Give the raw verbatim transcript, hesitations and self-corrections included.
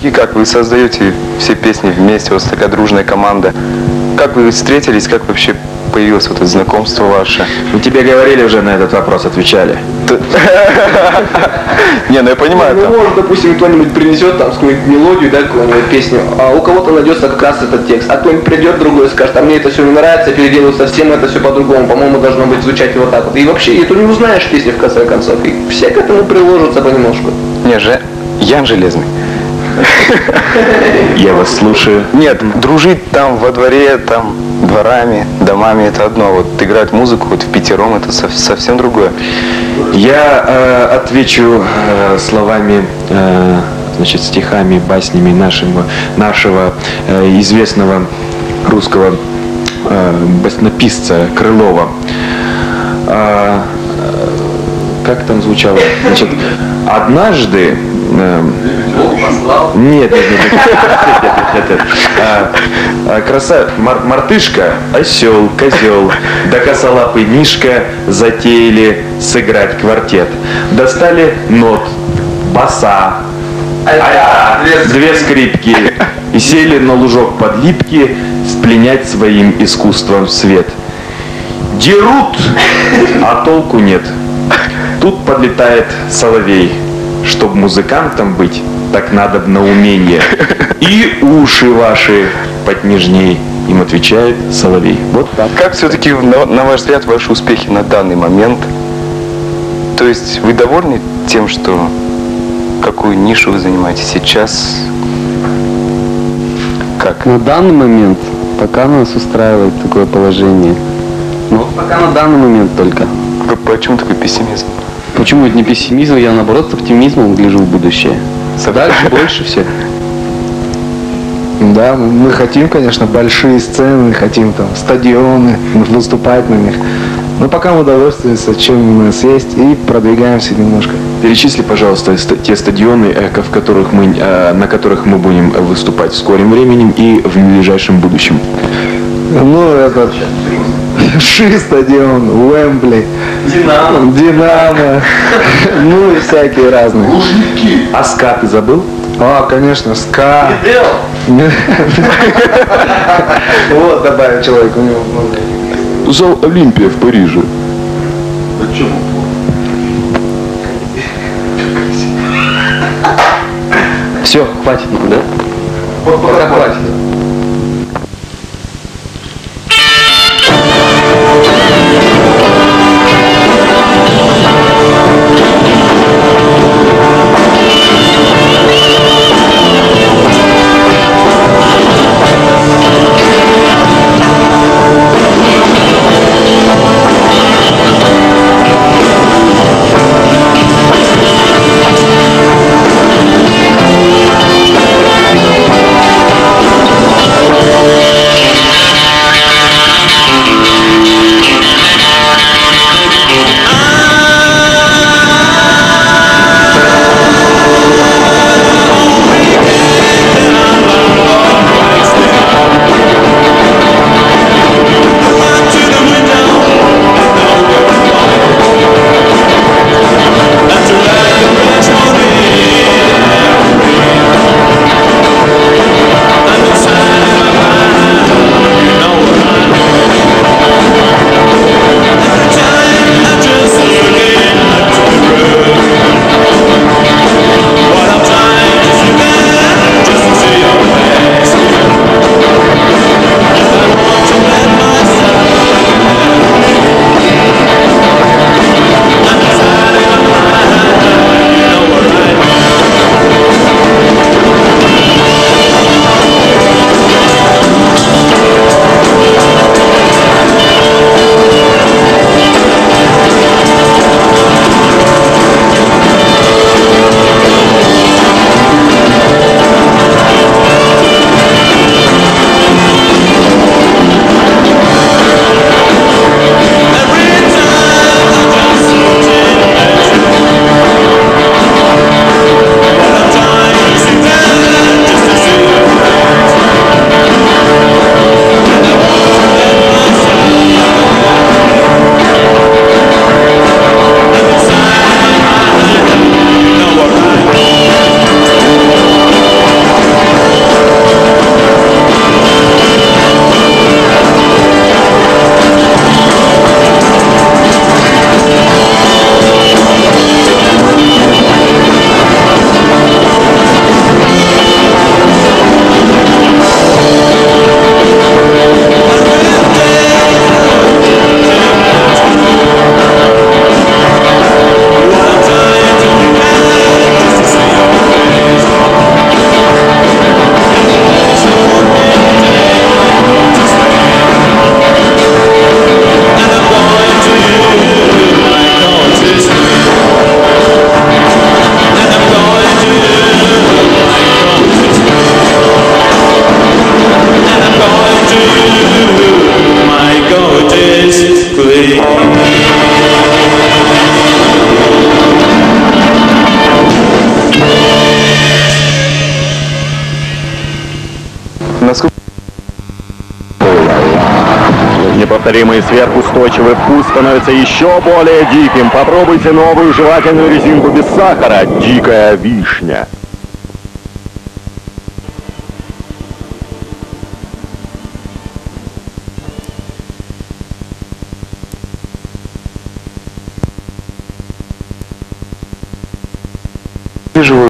И как вы создаете все песни вместе, у вас такая дружная команда? Как вы встретились, как вообще появилось вот это знакомство ваше? Мы тебе говорили уже на этот вопрос, отвечали. Не, ну я понимаю. Ну, может, допустим, кто-нибудь принесет там какую-нибудь мелодию, да, какую-нибудь песню, а у кого-то найдется как раз этот текст, а кто-нибудь придет другой и скажет, а мне это все не нравится, переделаю совсем это все по-другому, по-моему, должно быть звучать вот так вот. И вообще, и ты не узнаешь песни в конце концов, и все к этому приложатся понемножку. Не, же, Ян Железный. Я вас слушаю. Нет, дружить там во дворе, там, дворами, домами, это одно. Вот играть музыку вот в пятером, это совсем другое. Я э, отвечу э, словами, э, значит, стихами, баснями нашего, нашего э, известного русского э, баснописца Крылова. Э, как там звучало? Значит, однажды... Э, Нет, нет, нет, нет, нет, нет, нет. А, а, краса, мар, мартышка, осел, козел, да косолапый мишка затеяли сыграть квартет. Достали нот, баса, а, две скрипки и сели на лужок под липки спленять своим искусством свет. Дерут, а толку нет. Тут подлетает соловей. Чтоб музыкантом быть, так надо на умение. И уши ваши поднежней, им отвечает соловей. Вот так. Как все-таки, на, на ваш взгляд, ваши успехи на данный момент? То есть вы довольны тем, что какую нишу вы занимаете сейчас? Как? На данный момент пока нас устраивает такое положение. Но пока на данный момент только. Почему такой пессимизм? Почему это не пессимизм? Я наоборот с оптимизмом гляжу в будущее. Дальше больше все. Да, мы хотим, конечно, большие сцены, хотим там стадионы, выступать на них. Но пока мы довольствуемся, чем у нас есть, и продвигаемся немножко. Перечисли, пожалуйста, те стадионы, в которых мы, на которых мы будем выступать в скором времени и в ближайшем будущем. Ну, это Ши стадион, Уэмбли, Динамо, Динамо, ну и всякие разные. Лужники. А ска ты забыл? А, конечно, ска. Вот добавил человек, у него много. Зал Олимпия в Париже. Почему? Все, хватит, да? Пока хватит. Насколько Неповторимый сверхустойчивый вкус становится еще более диким. Попробуйте новую жевательную резинку без сахара. Дикая вишня. вижу